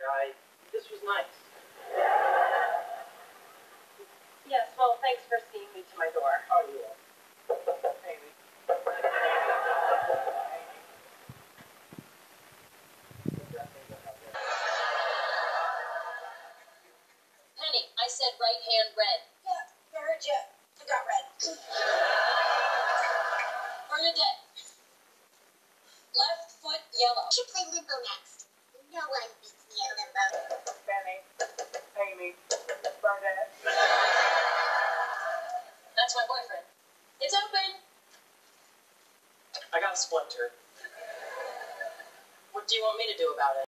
This was nice. Yes, well, thanks for seeing me to my door. Oh, yeah. Amy. Penny, I said right hand red. Yeah, I heard you. I got red. Bernadette. Left foot yellow. You should play limbo next. No one beats me at limbo. Penny. Amy. Bernadette. That's my boyfriend. It's open. I got a splinter. What do you want me to do about it?